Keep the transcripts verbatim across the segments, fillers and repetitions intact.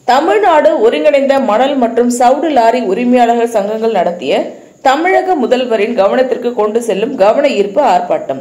தமிழ்நாடு ஒருங்கிணைந்த மணல் மற்றும் சவுடு லாரி உரிமையாளர்கள் சங்கங்கள் நடத்திய தமிழக முதல்வரின் கவனத்திற்கு கொண்டு செல்லும் கவன ஈர்ப்பு ஆர்ப்பாட்டம்.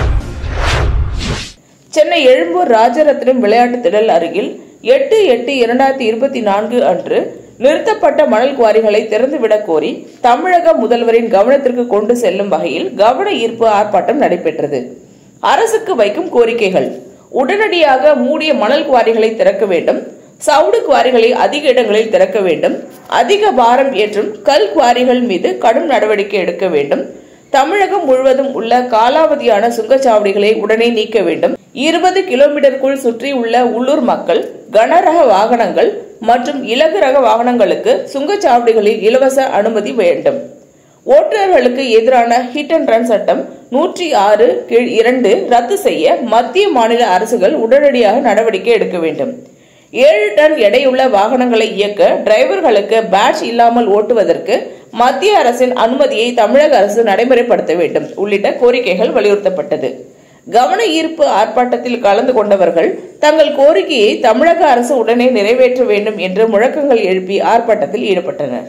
சென்னை எழும்பூர் ராஜரத்னம் விளையாட்டு திடல் அருகில் எட்டு எட்டு இரண்டாயிரத்தி இருபத்தி நான்கு அன்று நிறுத்தப்பட்ட மணல் குவாரிகளை திறந்துவிடக் கோரி தமிழக முதல்வரின் கவனத்திற்கு கொண்டு செல்லும் வகையில் கவன ஈர்ப்பு ஆர்ப்பாட்டம் நடைபெற்றது. அரசுக்கு வைக்கும் கோரிக்கைகள்: உடனடியாக மூடிய மணல் குவாரிகளை திறக்க வேண்டும், சவுடு குவாரிகளை அதிக இடங்களில் திறக்க வேண்டும், அதிக பாரம் ஏற்றும் கல் குவாரிகள் மீது கடும் நடவடிக்கை எடுக்க வேண்டும், தமிழகம் முழுவதும் உள்ள காலாவதியான சுங்கச்சாவடிகளை உடனே நீக்க வேண்டும், இருபது கிலோமீட்டருக்குள் சுற்றி உள்ள உள்ளூர் மக்கள் கனரக வாகனங்கள் மற்றும் இலகு ரக வாகனங்களுக்கு சுங்கச்சாவடிகளில் இலவச அனுமதி வேண்டும், ஓட்டுநர்களுக்கு எதிரான ஹிட் அண்ட் ரன் சட்டம் நூற்றி ஆறு கீழ் இரண்டு ரத்து செய்ய மத்திய மாநில அரசுகள் உடனடியாக நடவடிக்கை எடுக்க வேண்டும், ஏழு டன் எடையுள்ள வாகனங்களை இயக்க டிரைவர்களுக்கு பேட்ஜ் இல்லாமல் ஓட்டுவதற்கு மத்திய அரசின் அனுமதியை தமிழக அரசு நடைமுறைப்படுத்த வேண்டும் உள்ளிட்ட கோரிக்கைகள் வலியுறுத்தப்பட்டது. கவன ஈர்ப்பு ஆர்ப்பாட்டத்தில் கலந்து கொண்டவர்கள் தங்கள் கோரிக்கையை தமிழக அரசு உடனே நிறைவேற்ற வேண்டும் என்று முழக்கங்கள் எழுப்பி ஆர்ப்பாட்டத்தில் ஈடுபட்டனர்.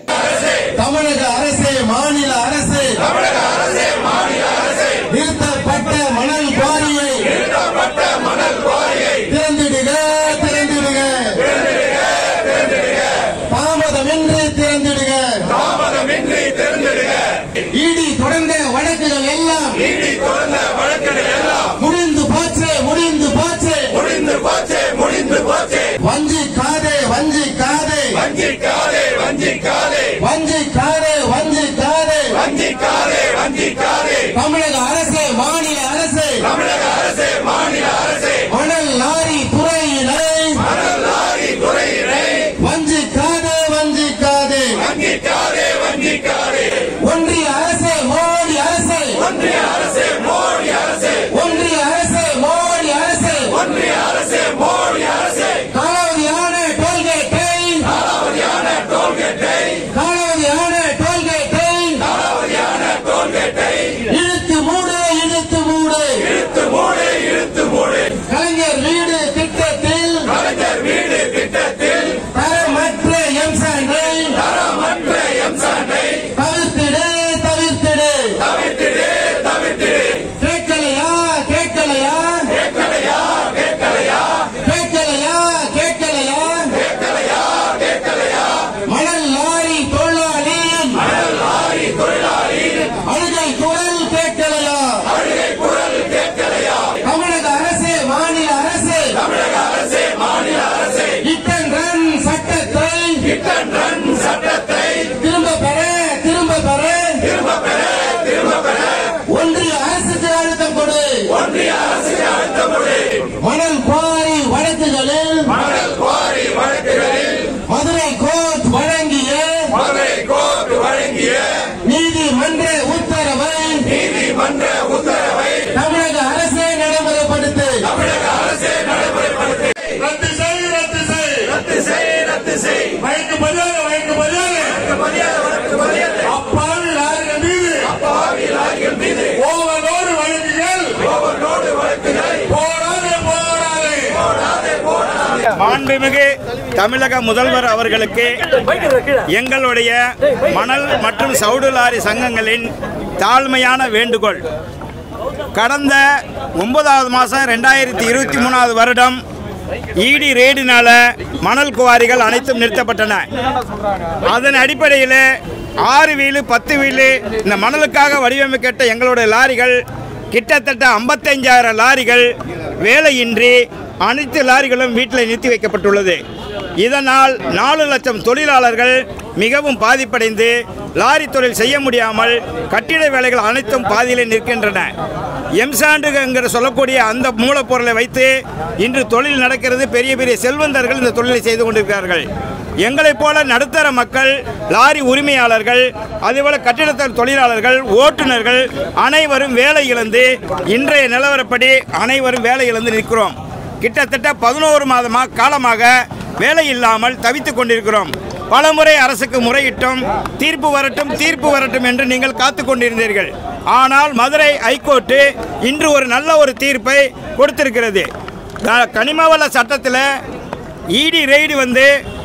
தமிழக அரசே, மாநில அரசே, தமிழக அரசே, மாநில அரசே, நிறுத்தப்பட்ட மணல் குவாரியை, நிறுத்தப்பட்ட மணல் குவாரியை திறந்திடுக, திறந்திடுக, திறந்திடுக, திறந்திடுக, தாமதமின்றி திறந்திடுக, தாமதமின்றி திறந்திடுக. ஈடி தொடர்ந்த வழக்குகள் எல்லாம், ஈடி தொடர்ந்த வழக்குகள் எல்லாம் முடிந்து போச்சு, முடிந்து போச்சு, முடிந்து போச்சு, முடிந்து போச்சு. வஞ்சிக்காதே, வஞ்சிக்காதே, வஞ்சிக்காதே, வஞ்சிக்காதே, வஞ்சிக்காதே, வஞ்சிக்காதே, வஞ்சிக்காதே, வஞ்சிக்காதே. தமிழக அரசே, மாநில அரசே, தமிழக அரசே, மாநில அரசே, மணல் லாரி துறையினை, மணல் லாரி துறையினை வஞ்சிக்காதே, வஞ்சிக்காதே, வஞ்சிக்காதே, வஞ்சிக்காதே. ஒன்றிய அரசே, மோடி அரசே, ஒன்றிய அரசே, மோடி அரசே, ஒன்றிய அரசே, மோடி அரசே, ஒன்றிய அரசே, மோடி அரசே. காலாவதியான டோல்கேட்டை, காலாவதியான டோல்கேட்டை, காலாவதியான டோல்கேட்டை, காலாவதியான டோல்கேட்டை இழுத்து மூடு, இழுத்து மூடு, இழுத்து மூடு, இழுத்து மூடு. கலைஞர் வீடு திட்டத்தில், கலைஞர் வீடு திட்டத்தில் தரமற்ற எம்சாண்டை, தரமற்ற எம்சாண்டை தவிர்த்திடு, தவிர்த்திடு, தவிர்த்திடு, தவிர்த்திடு. கேட்கலையா, கேட்கலையா, கேட்கலையா, கேட்கலையா, கேட்கலையா, கேட்கலையா, கேட்கலையா, கேட்கலையா. மணல் லாரி தொழிலாளி, மணல் லாரி தொழிலாளி அழுகை குரல் கேட்கலையா, அழுகை குரல் கேட்கலையா. தமிழக அரசே, மாநில அரசே, தமிழக அரசே, மாநில அரசே, ஹிட் அண்ட் ரன் சட்டத்தை, ஹிட் அண்ட் ரன் சட்டத்தை திரும்ப பெற, திரும்ப பெற, திரும்ப பெற, திரும்ப பெற. ஒன்றிய அரசுக்கு அழுத்தம் கொடு, ஒன்றிய அரசுக்கு அழுத்தம் கொடு. மணல் குவாரி வழக்குகளில், மணல் குவாரி வழக்குகளில் மதுரை கோர்ட் வழங்கிய, மதுரை கோர்ட் வழங்கிய நீதிமன்ற உத்தரவை, நீதிமன்ற உத்தரவை தமிழக அரசே நடைமுறைப்படுத்து, தமிழக அரசே நடைமுறைப்படுத்து. ரத்து செய், ரத்து செய், ரத்து செய், ரத்து செய். வழக்கு பதிலாக, வழக்கு பதிலாக, வழக்கு பதிலாக, வழக்கு பதிலாக. அப்பாவி லாரிகள் மீது, அப்பாவி லாரிகள் மீது ஓவர்லோடு வழக்குகள், ஓவர்லோடு வழக்குகள். போராடு, போராடு, போராடு, போராடு. மாண்புமிகு தமிழக முதல்வர் அவர்களுக்கு எங்களுடைய மணல் மற்றும் சவுடு லாரி சங்கங்களின் தாழ்மையான வேண்டுகோள். கடந்த ஒன்பதாவது மாதம் ரெண்டாயிரத்தி இருபத்தி மூணாவது வருடம் ஈடி ரெய்டினால மணல் குவாரிகள் அனைத்தும் நிறுத்தப்பட்டன. அதன் அடிப்படையில் ஆறு வீலு பத்து வீலு இந்த மணலுக்காக வடிவமைக்கப்பட்ட எங்களுடைய லாரிகள் கிட்டத்தட்ட ஐம்பத்தஞ்சாயிரம் லாரிகள் வேலையின்றி அனைத்து லாரிகளும் வீட்டில் நிறுத்தி வைக்கப்பட்டுள்ளது. இதனால் நாலு லட்சம் தொழிலாளர்கள் மிகவும் பாதிப்படைந்து லாரி தொழில் செய்ய முடியாமல் கட்டிட வேலைகள் அனைத்தும் பாதியிலே நிற்கின்றன. எம்சாண்டுங்கிற சொல்லக்கூடிய அந்த மூலப்பொருளை வைத்து இன்று தொழில் நடக்கிறது. பெரிய பெரிய செல்வந்தர்கள் இந்த தொழிலை செய்து கொண்டிருக்கிறார்கள். எங்களைப் போல நடுத்தர மக்கள், லாரி உரிமையாளர்கள், அதேபோல கட்டிடத்தொழில் தொழிலாளர்கள், ஓட்டுநர்கள் அனைவரும் வேலை இழந்து இன்றைய நிலவரப்படி அனைவரும் வேலை இழந்து நிற்கிறோம். கிட்டத்தட்ட பதினோரு மாதமாக காலமாக வேலை இல்லாமல் தவித்துக் கொண்டிருக்கிறோம். பலமுறை அரசுக்கு முறையிட்டும் தீர்ப்பு வரட்டும் தீர்ப்பு வரட்டும் என்று நீங்கள் காத்து கொண்டிருந்தீர்கள். ஆனால் மதுரை ஹைகோர்ட்டு இன்று ஒரு நல்ல ஒரு தீர்ப்பை கொடுத்திருக்கிறது. கனிமவள சட்டத்தில் ஈடி ரெய்டு வந்து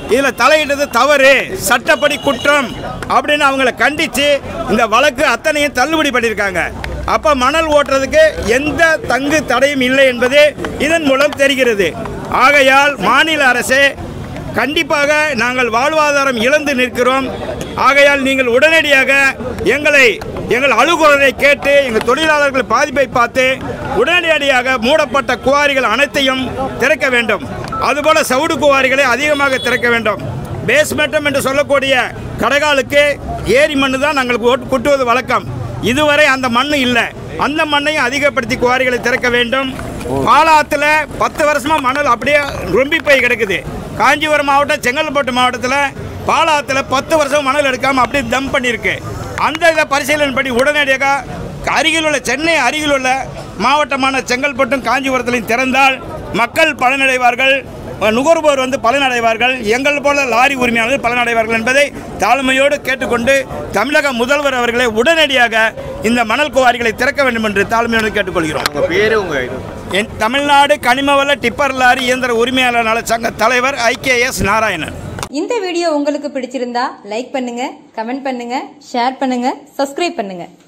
இதில் தலையிட்டது தவறு, சட்டப்படி குற்றம் அப்படின்னு அவங்கள கண்டித்து இந்த வழக்கு அத்தனையும் தள்ளுபடி பண்ணியிருக்காங்க. அப்போ மணல் ஓட்டுறதுக்கு எந்த தங்கு தடையும் இல்லை என்பது இதன் மூலம் தெரிகிறது. ஆகையால் மாநில அரசு கண்டிப்பாக நாங்கள் வாழ்வாதாரம் இழந்து நிற்கிறோம். ஆகையால் நீங்கள் உடனடியாக எங்களை எங்கள் அலுவலரை கேட்டு எங்கள் தொழிலாளர்கள் பாதிப்பை பார்த்து உடனடியாக மூடப்பட்ட குவாரிகள் அனைத்தையும் திறக்க வேண்டும். அதுபோல சவுடு குவாரிகளை அதிகமாக திறக்க வேண்டும். பேஸ்மெட்டம் என்று சொல்லக்கூடிய கடகாலுக்கு ஏரி மண்ணு தான் நாங்கள் கொட்டுவது வழக்கம். இதுவரை அந்த மண் இல்லை. அந்த மண்ணையும் அதிகப்படுத்தி குவாரிகளை திறக்க வேண்டும். பாலாத்தில் பத்து வருஷமாக மணல் அப்படியே ரொம்பி போய் கிடக்குது. காஞ்சிபுரம் மாவட்டம், செங்கல்பட்டு மாவட்டத்தில் பாலாத்தில் பத்து வருஷம் மணல் எடுக்காமல் அப்படியே தம் பண்ணியிருக்கு. அந்த இதை பரிசீலனை பண்ணி உடனடியாக அருகில் உள்ள சென்னை அருகில் உள்ள மாவட்டமான செங்கல்பட்டும் காஞ்சிபுரத்திலையும் திறந்தால் மக்கள் பலனடைவார்கள், நுகர்வோர் வந்து பலனடைவார்கள், எங்கள் போல லாரி உரிமையாளர்கள் பலனடைவார்கள் என்பதை தாழ்மையோடு கேட்டுக்கொண்டு தமிழக முதல்வர் அவர்களை உடனடியாக இந்த மணல் குவாரிகளை திறக்க வேண்டும் என்று தாழ்மையோடு கேட்டுக்கொள்கிறோம். என் தமிழ்நாடு கனிமவள டிப்பர் லாரி இயந்திர உரிமையாளர் நல சங்க தலைவர் ஐ கே எஸ் நாராயணன். இந்த வீடியோ உங்களுக்கு பிடிச்சிருந்தா லைக் பண்ணுங்க, கமெண்ட் பண்ணுங்க, ஷேர் பண்ணுங்க, சப்ஸ்கிரைப் பண்ணுங்க.